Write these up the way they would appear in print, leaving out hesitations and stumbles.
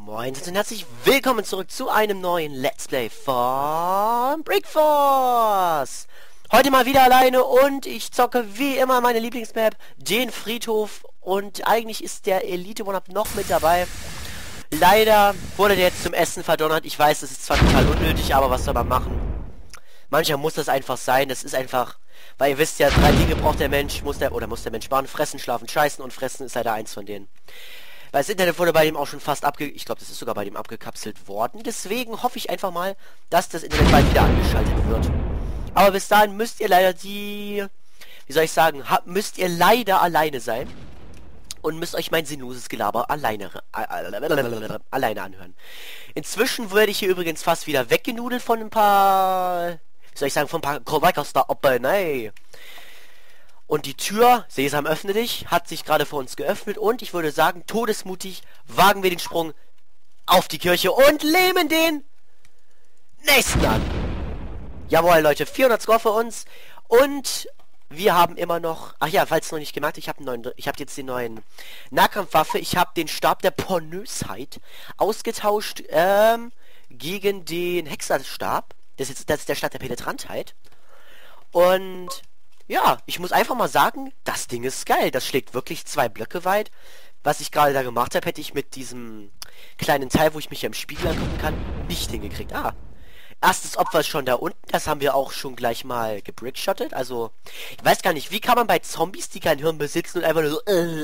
Moin und herzlich willkommen zurück zu einem neuen Let's Play von Brickforce. Heute mal wieder alleine und ich zocke wie immer meine Lieblingsmap, den Friedhof, und eigentlich ist der Elite One-Up noch mit dabei. Leider wurde der jetzt zum Essen verdonnert. Ich weiß, das ist zwar total unnötig, aber was soll man machen? Manchmal muss das einfach sein. Das ist einfach, weil ihr wisst ja, 3 Dinge braucht der Mensch, muss der Mensch machen: fressen, schlafen, scheißen, und fressen ist leider eins von denen. Weil das Internet wurde bei dem auch schon fast ich glaube, das ist sogar bei dem abgekapselt worden. Deswegen hoffe ich einfach mal, dass das Internet bald wieder angeschaltet wird. Aber bis dahin müsst ihr leider wie soll ich sagen, müsst ihr leider alleine sein. Und müsst euch mein sinnloses Gelaber alleine anhören. Inzwischen werde ich hier übrigens fast wieder weggenudelt von ein paar, wie soll ich sagen, von ein paar Bikers da oben, ey. Und die Tür, Sesam, öffne dich, hat sich gerade vor uns geöffnet, und ich würde sagen, todesmutig wagen wir den Sprung auf die Kirche und lähmen den nächsten an. Jawohl, Leute, 400 Score für uns, und wir haben immer noch, ach ja, falls noch nicht gemerkt, ich habe jetzt den neuen Nahkampfwaffe, ich habe den Stab der Pornösheit ausgetauscht gegen den Hexerstab. Das ist der Stab der Penetrantheit. Und ja, ich muss einfach mal sagen, das Ding ist geil. Das schlägt wirklich 2 Blöcke weit. Was ich gerade da gemacht habe, hätte ich mit diesem kleinen Teil, wo ich mich ja im Spiegel angucken kann, nicht hingekriegt. Erstes Opfer ist schon da unten. Das haben wir auch schon gleich mal gebrickshottet. Also, ich weiß gar nicht, wie kann man bei Zombies, die kein Hirn besitzen und einfach nur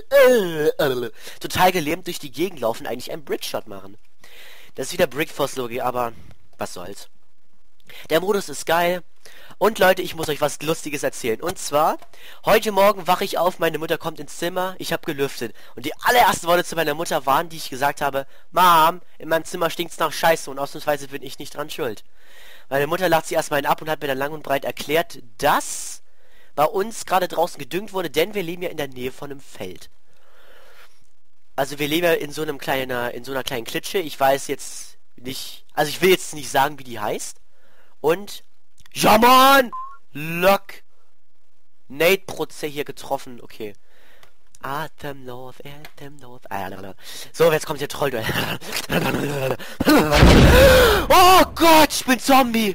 so total gelähmt durch die Gegend laufen, eigentlich einen Brickshot machen. Das ist wieder Brickforce-Logik, aber was soll's. Der Modus ist geil. Und Leute, ich muss euch was Lustiges erzählen. Und zwar, heute Morgen wache ich auf, meine Mutter kommt ins Zimmer, ich habe gelüftet. Und die allerersten Worte zu meiner Mutter waren, die ich gesagt habe: Mom, in meinem Zimmer stinkt's nach Scheiße, und ausnahmsweise bin ich nicht dran schuld. Meine Mutter lacht sie erstmal ab und hat mir dann lang und breit erklärt, dass bei uns gerade draußen gedüngt wurde, denn wir leben ja in der Nähe von einem Feld. Also wir leben ja in so einer kleinen Klitsche. Ich weiß jetzt nicht, also ich will jetzt nicht sagen, wie die heißt. Und ja, Mann! Lock! Nate Prozess hier getroffen, okay. Atemlos. So, jetzt kommt der Trollduell. Oh Gott, ich bin Zombie!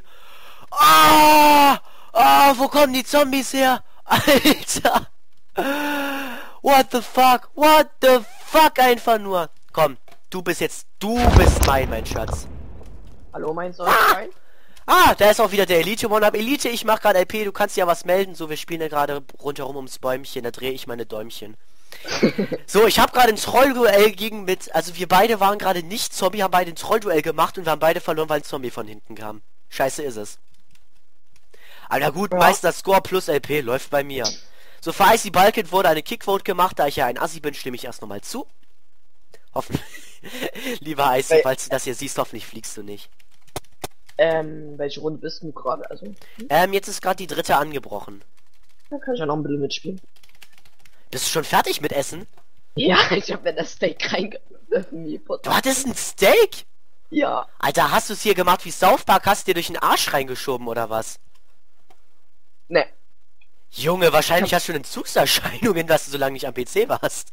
Wo kommen die Zombies her? Alter! What the fuck? What the fuck, einfach nur! Komm, du bist mein Schatz. Hallo, mein Sonnenschein? Da ist auch wieder der Elite One-Up. Elite, ich mach gerade LP, du kannst ja was melden. So, wir spielen ja gerade rundherum ums Bäumchen, da drehe ich meine Däumchen. So, ich habe gerade ein Trollduell also wir beide waren gerade nicht Zombie, haben beide ein Trollduell gemacht und wir haben beide verloren, weil ein Zombie von hinten kam. Scheiße ist es. Aber na gut, ja. Meister Score plus LP läuft bei mir. So, für Icy Balked wurde eine Kickvote gemacht, da ich ja ein Assi bin, stimme ich erst nochmal zu. Hoffentlich. Lieber Icy, falls du das hier siehst, hoffentlich fliegst du nicht. Welche Runde bist du gerade? Also? Jetzt ist gerade die 3. angebrochen. Da kann ich ja noch ein bisschen mitspielen. Bist du schon fertig mit Essen? Ja, ich hab mir das Steak reingeworfen. Du hattest ein Steak? Ja. Alter, hast du es hier gemacht wie South Park? Hast du dir durch den Arsch reingeschoben oder was? Ne. Junge, wahrscheinlich hast du Entzugserscheinungen, dass du so lange nicht am PC warst.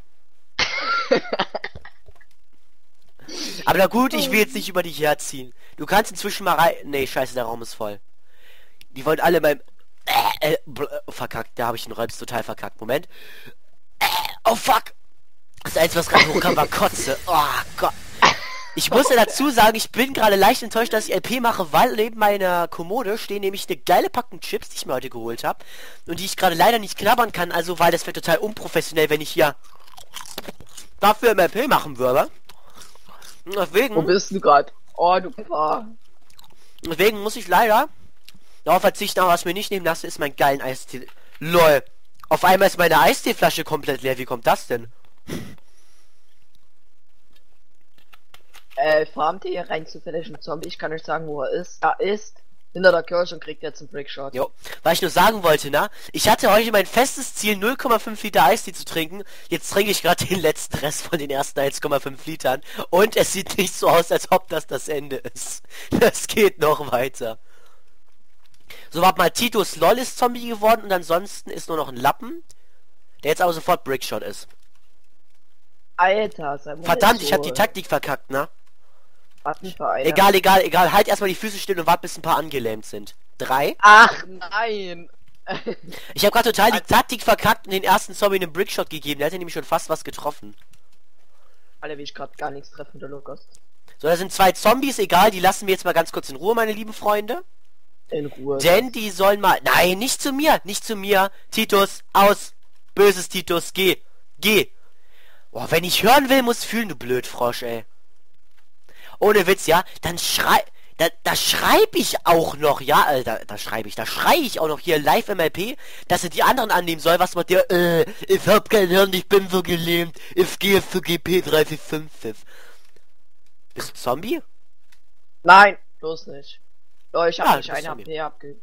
Aber na gut, ich will jetzt nicht über dich herziehen. Du kannst inzwischen mal rein... Nee, scheiße, der Raum ist voll. Die wollen alle beim... verkackt, da habe ich den Räups total verkackt. Moment. Oh fuck! Das Einzige, was gerade hochkam, war Kotze. Oh Gott. Ich muss ja dazu sagen, ich bin gerade leicht enttäuscht, dass ich LP mache, weil neben meiner Kommode stehen nämlich eine geile Packung Chips, die ich mir heute geholt habe. Und die ich gerade leider nicht knabbern kann, also weil das wäre total unprofessionell, wenn ich hier dafür im LP machen würde. Deswegen... Wo bist du gerade? Oh, du Papa. Deswegen muss ich leider darauf verzichten, aber was mir nicht nehmen lasse, ist mein geilen Eistee. LOL. Auf einmal ist meine Eisteeflasche komplett leer. Wie kommt das denn? Farmt ihr rein zufällig einen Zombie? Ich kann euch sagen, wo er ist. Er ist hinter der Kirche und kriegt jetzt einen Brickshot. Jo. Was ich nur sagen wollte, ich hatte heute mein festes Ziel, 0,5 Liter Eistee zu trinken. Jetzt trinke ich gerade den letzten Rest von den ersten 1,5 Litern. Und es sieht nicht so aus, als ob das Ende ist. Das geht noch weiter. So, warte mal, Titus LOL ist Zombie geworden und ansonsten ist nur noch ein Lappen, der jetzt aber sofort Brickshot ist. Alter, sei mal Verdammt, nicht ich so, hab die Taktik verkackt, ne? Was ein Verein. Egal. Halt erstmal die Füße still und wart, bis ein paar angelähmt sind. 3. Ach nein. Ich habe gerade total die Taktik verkackt und den ersten Zombie einen Brickshot gegeben. Der hätte nämlich schon fast was getroffen. Alter, wie ich gerade gar nichts treffen, der Lukas. So, da sind 2 Zombies, egal, die lassen wir jetzt mal ganz kurz in Ruhe, meine lieben Freunde. In Ruhe. Denn die sollen mal... Nein, nicht zu mir. Titus, aus. Böses Titus, geh. Boah, wenn ich hören will, muss fühlen, du Blödfrosch, ey. Ohne Witz, ja? Dann da schreibe ich auch noch, ja, Alter, da schreie ich auch noch hier live MLP, dass er die anderen annehmen soll, was mit der, ich hab kein Hirn, ich bin so gelähmt, ich gehe für GP 345. Bist du Zombie? Nein, bloß nicht. Oh, ich hab Ah, nicht du bist einen Zombie. HP abge...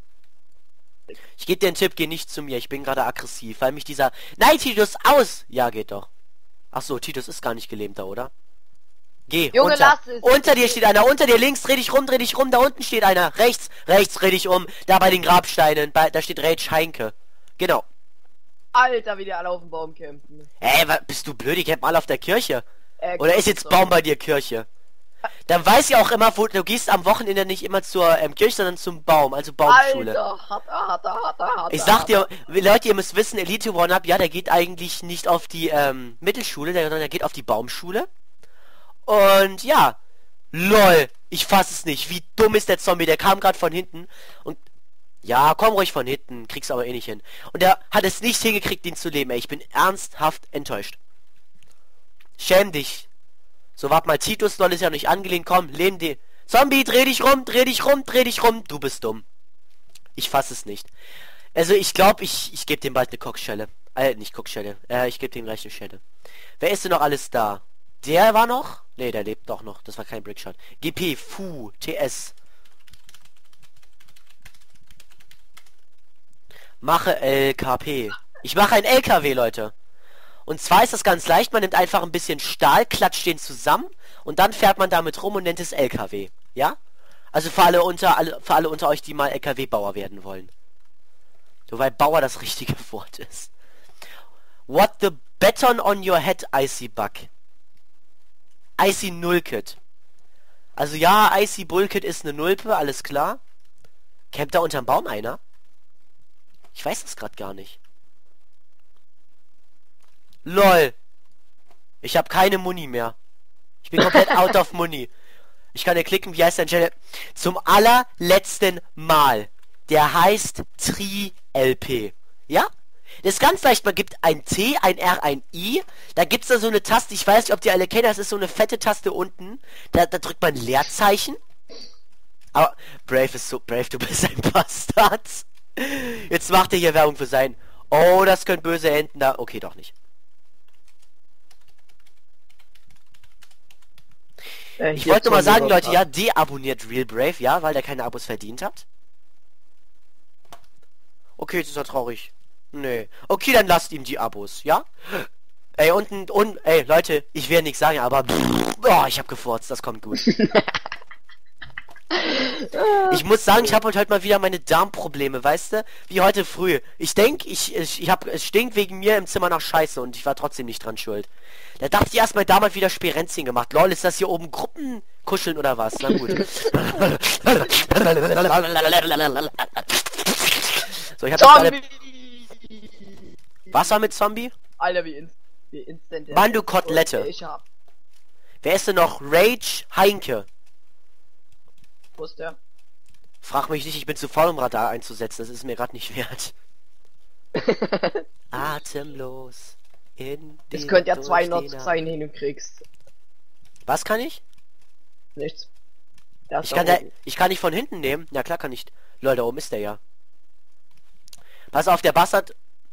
Ich gebe dir einen Tipp, geh nicht zu mir, ich bin gerade aggressiv, weil mich dieser... Nein, Titus, aus! Ja, geht doch. Ach so, Titus ist gar nicht gelähmter, oder? Geh, Junge, runter. lass es. Unter dir steht einer, unter dir links, dreh dich rum, da unten steht einer. Rechts, dreh dich um, da bei den Grabsteinen, da steht Rage Heinke. Genau. Alter, wie die alle auf dem Baum campen. Bist du blöd, die campen alle auf der Kirche. Oder Gott, ist jetzt so. Baum bei dir Kirche? Dann weiß ich auch immer, wo du gehst am Wochenende nicht immer zur Kirche, sondern zum Baum, also Baumschule. Alter, hat Ich sag dir, Leute, ihr müsst wissen, Elite One-Up, ja, der geht eigentlich nicht auf die Mittelschule, sondern der geht auf die Baumschule. Und ja, lol, ich fass es nicht. Wie dumm ist der Zombie? Der kam gerade von hinten und ja, komm ruhig von hinten, kriegst aber eh nicht hin. Und der hat es nicht hingekriegt, ihn zu leben, ey. Ich bin ernsthaft enttäuscht. Schäm dich. So, wart mal, Titus, lol ist ja nicht angelehnt, komm, lehn die. Zombie, dreh dich rum, du bist dumm. Ich fass es nicht. Also, ich glaube, ich gebe dem bald eine Kochschelle. Nicht Kochschelle, ich gebe dem gleich eine Schelle. Wer ist denn noch alles da? Der war noch? Ne, der lebt doch noch. Das war kein Brickshot. GP, Fu, TS. Mache LKP. Ich mache ein LKW, Leute. Und zwar ist das ganz leicht. Man nimmt einfach ein bisschen Stahl, klatscht den zusammen und dann fährt man damit rum und nennt es LKW. Ja? Also für alle unter euch, die mal LKW-Bauer werden wollen. So, weil Bauer das richtige Wort ist. What the baton on your head, Icy Bug? Icy Nullkit. Also ja, Icy Bullkit ist eine Nulpe, alles klar. Campt da unterm Baum einer? Ich weiß das gerade gar nicht. LOL. Ich habe keine Muni mehr. Ich bin komplett out of Muni. Ich kann ja klicken, wie heißt dein Channel? Zum allerletzten Mal. Der heißt Tri-LP. Ja? Das ist ganz leicht, man gibt ein T, ein R, ein I, da gibt's da so eine Taste, ich weiß nicht, ob die alle kennen, das ist so eine fette Taste unten, da drückt man Leerzeichen. Aber Brave ist so, Brave, du bist ein Bastard. Jetzt macht er hier Werbung für sein. Oh, das können böse enden da. Okay, doch nicht. Ich wollte nur mal sagen, Leute, ja, deabonniert Real Brave, ja, weil der keine Abos verdient hat. Okay, das ist ja traurig. Nee. Okay, dann lasst ihm die Abos, ja? Ey, ey, Leute, ich werde nichts sagen, aber oh, ich hab gefurzt, das kommt gut. Ich muss sagen, ich habe heute mal wieder meine Darmprobleme, weißt du? Wie heute früh. Ich denke, es stinkt wegen mir im Zimmer nach Scheiße und ich war trotzdem nicht dran schuld. Da dachte ich erst, mein Darm hat wieder Spirenzchen gemacht. Lol, ist das hier oben Gruppenkuscheln oder was? Na gut. So, ich hab Zombie! Was war mit Zombie? Alter, wie instant. Mann, du Kotelette. Ich hab. Wer ist denn noch? Rage Heinke. Wo ist der? Frag mich nicht, ich bin zu faul, um Radar einzusetzen. Das ist mir gerade nicht wert. Atemlos. Es könnte ja 2 Nots sein, hin und kriegst. Was kann ich? Nichts. Ich kann nicht von hinten nehmen. Ja klar kann ich. Leute, da oben ist der ja. Pass auf, der Bastard.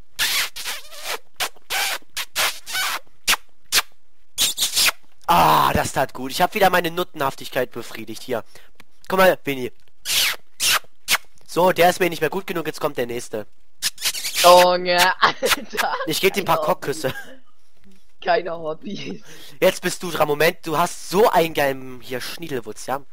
Ah, das tat gut. Ich habe wieder meine Nuttenhaftigkeit befriedigt. Hier. Guck mal, Vinny. So, der ist mir nicht mehr gut genug. Jetzt kommt der nächste. Junge, Alter. Ich gebe dir ein paar Cockküsse. Keine Hobbys. Jetzt bist du dran. Moment, du hast so einen geilen hier Schniedelwutz, ja?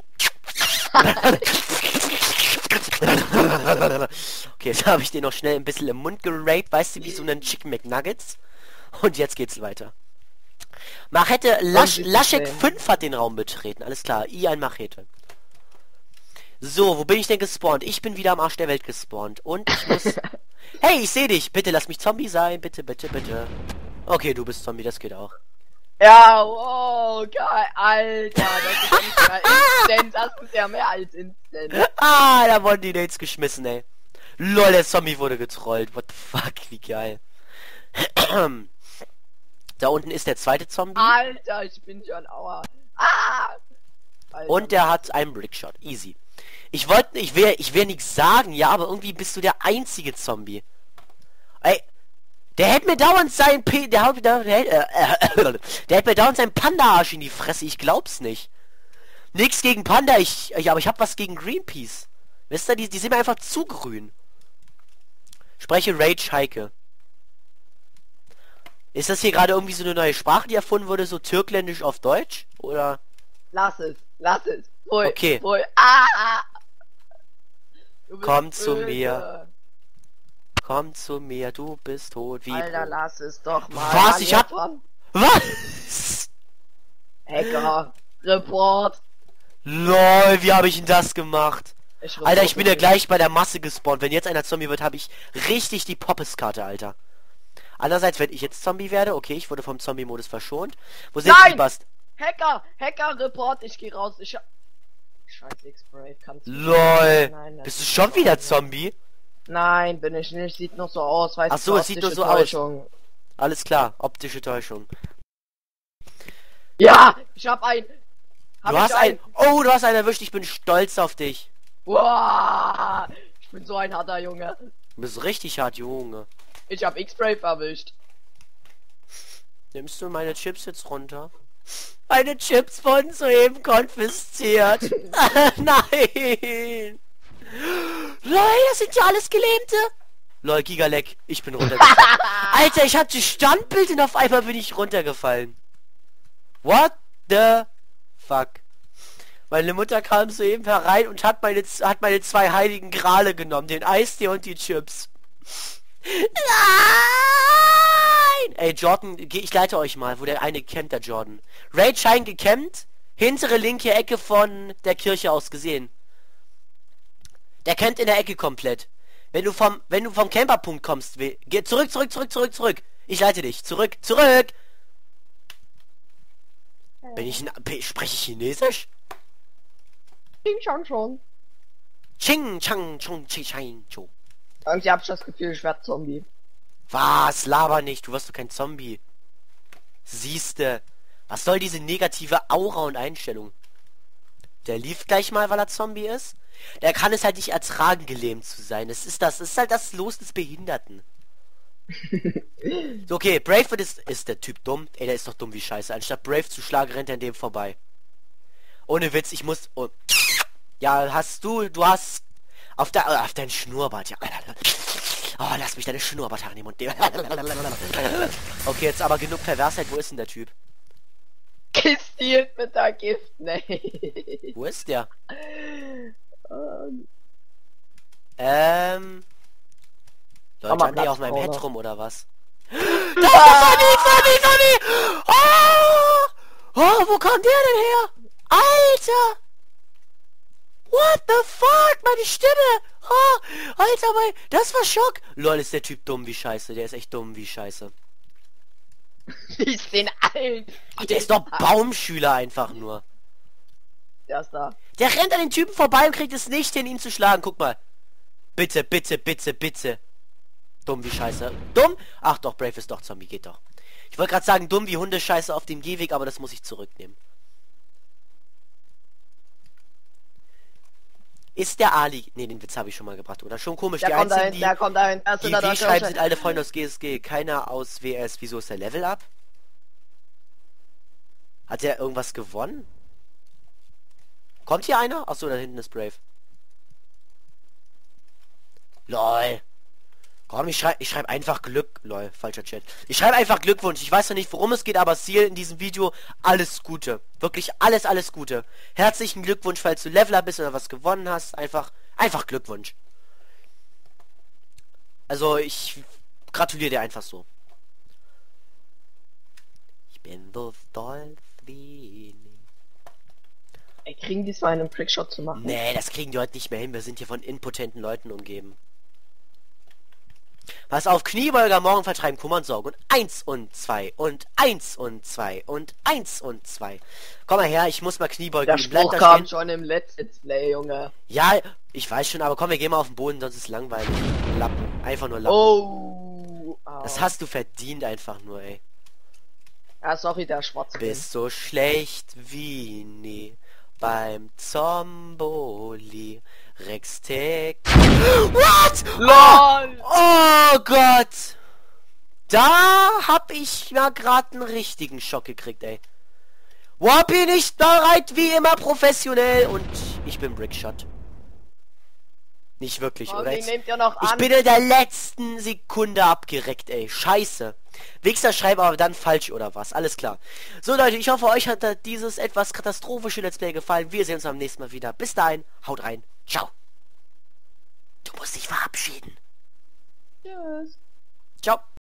Okay, jetzt habe ich den noch schnell ein bisschen im Mund geraped. Weißt du, wie so einen Chicken McNuggets? Und jetzt geht's weiter. Machete, sich das Laschek sehen. 5 hat den Raum betreten. Alles klar, I ein Machete. So, wo bin ich denn gespawnt? Ich bin wieder am Arsch der Welt gespawnt. Und ich muss... Hey, ich sehe dich. Bitte lass mich Zombie sein. Bitte, bitte, bitte. Okay, du bist Zombie, das geht auch. Ja, wow, geil, Alter, das ist ja nicht mehr instant, das ist ja mehr als instant. Ah, da wurden die Nates geschmissen, ey. Lol, der Zombie wurde getrollt. What the fuck, wie geil. Da unten ist der zweite Zombie. Alter, ich bin schon aua. Ah! Alter, Und der hat einen Brickshot. Easy. Ich will nichts sagen, ja, aber irgendwie bist du der einzige Zombie. Ey, der hätte mir dauernd seinen der hätte mir dauernd seinen Panda-Arsch in die Fresse, ich glaub's nicht. Nix gegen Panda, aber ich hab was gegen Greenpeace. Wisst ihr, die sind mir einfach zu grün. Spreche Rage Heike. Ist das hier gerade irgendwie so eine neue Sprache, die erfunden wurde, so türkländisch auf Deutsch? Oder? lass es, Pfui, Okay. Pfui. Ah! Du bist Komm zu böse. mir. Komm zu mir, du bist tot wie Alter, Brot. lass es doch mal. Was? Mann, Ich hab- Mann. Was? Hacker, Report. Lol, wie habe ich denn das gemacht? Alter, ich bin ja reporte gleich bei der Masse gespawnt. Wenn jetzt einer Zombie wird, habe ich richtig die Poppeskarte, Alter. Andererseits, wenn ich jetzt Zombie werde, okay, ich wurde vom Zombie-Modus verschont. Wo sind Nein! die Bast? dich. Hacker, Report, ich geh raus. Scheiß X-Spray, kannst du... Lol. Nein, das Bist du ist schon nicht wieder wahr. Zombie? Nein, bin ich nicht. Sieht noch so aus, weißt Ach so, du, es sieht nur optische so aus. Täuschung. Alles klar, optische Täuschung. Ja, ich hab ein... Du hast einen... Oh, du hast einen erwischt, ich bin stolz auf dich. Wow, ich bin so ein harter Junge. Du bist richtig hart, Junge. Ich hab X-Spray verwischt. Nimmst du meine Chips jetzt runter? Meine Chips wurden soeben konfisziert. Nein. Lol, das sind ja alles Gelähmte. Lol, Gigalek, ich bin runtergefallen. Alter, ich hatte Standbild und auf einmal bin ich runtergefallen. What the fuck? Meine Mutter kam soeben herein und hat meine 2 heiligen Grale genommen, den Eistee und die Chips. Nein! Ey, Jordan, ich leite euch mal, wo der eine campt, der Jordan. Raid scheint gecampt, hintere linke Ecke von der Kirche aus gesehen. Der campt in der Ecke komplett. Wenn du vom Camperpunkt kommst, geh zurück. Ich leite dich. Zurück. Spreche ich Chinesisch? Ging schon. Ching, chang, chung, chi, chang, cho. Und ich hab schon das Gefühl, ich werd Zombie. Was? Laber nicht, du wirst doch kein Zombie. Siehste. Was soll diese negative Aura und Einstellung? Der lief gleich mal, weil er Zombie ist. Der kann es halt nicht ertragen, gelähmt zu sein. Das ist halt das Los des Behinderten. So, okay, Brave ist der Typ dumm. Ey, der ist doch dumm wie Scheiße. Anstatt Brave zu schlagen, rennt er an dem vorbei. Ohne Witz, ich muss... Oh. Ja, du hast... Auf dein Schnurrbart, ja. Oh, lass mich deine Schnurrbart nehmen und... Okay, jetzt aber genug Perversheit. Wo ist denn der Typ? Gestielt mit der Gift, nee. Wo ist der? Leute, Aber haben die auf meinem Platz, Head oder? rum oder was? Da ist der Funny! Oh, wo kommt der denn her? Alter! What the fuck? Meine Stimme! Oh, Alter, das war Schock! Lol, ist der Typ dumm wie Scheiße. Der ist echt dumm wie Scheiße. Die sind alt. Ach, der ist doch Baumschüler einfach nur. Der ist da. Der rennt an den Typen vorbei und kriegt es nicht hin, ihn zu schlagen. Guck mal. Bitte. Dumm wie Scheiße. Dumm? Ach doch, Brave ist doch Zombie, geht doch. Ich wollte gerade sagen, dumm wie Hundescheiße auf dem Gehweg, aber das muss ich zurücknehmen. Ist der Ali... Ne, den Witz habe ich schon mal gebracht, oder? Schon komisch. Der Die kommt einzigen, dahin, die, der kommt dahin. die W schreiben, sind alle Freunde aus GSG. Keiner aus WS. Wieso ist der Level up? Hat der irgendwas gewonnen? Kommt hier einer? Achso, da hinten ist Brave. LOL. Komm, ich schreib einfach Glück. LOL, falscher Chat. Ich schreibe einfach Glückwunsch. Ich weiß ja nicht, worum es geht, aber Ziel in diesem Video, alles Gute. Wirklich alles Gute. Herzlichen Glückwunsch, falls du Leveler bist oder was gewonnen hast. Einfach Glückwunsch. Also, ich gratuliere dir einfach so. bin so stolz wie nie. Ey, kriegen die es mal einen Trickshot zu machen? Nee, das kriegen die heute nicht mehr hin. Wir sind hier von impotenten Leuten umgeben. Pass auf, Kniebeuger morgen vertreiben Kummer und Sorgen. Und 1 und 2 und 1 und 2 und 1 und 2. Komm mal her, ich muss mal Kniebeugen. Der Spruch kam schon im Let's Play, Junge. Ja, ich weiß schon, aber komm, wir gehen mal auf den Boden, sonst ist es langweilig. Lappen, einfach nur Lappen. Oh. Das hast du verdient einfach nur, ey. Ja, sorry, der Schwarze. Bist so schlecht wie nie beim Zomboli. Rextec. What? LOL! Oh Gott! Da hab ich ja gerade einen richtigen Schock gekriegt, ey. Wapi nicht bereit, wie immer professionell und ich bin Brickshot. Nicht wirklich, Oh, oder? den nehmt ihr noch Ich an. bin in der letzten Sekunde abgereckt, ey. Scheiße. Wichser schreiben aber dann falsch oder was. Alles klar. So Leute, ich hoffe, euch hat dieses etwas katastrophische Let's Play gefallen. Wir sehen uns am nächsten Mal wieder. Bis dahin, haut rein. Ciao. Du musst dich verabschieden. Tschüss. Ciao.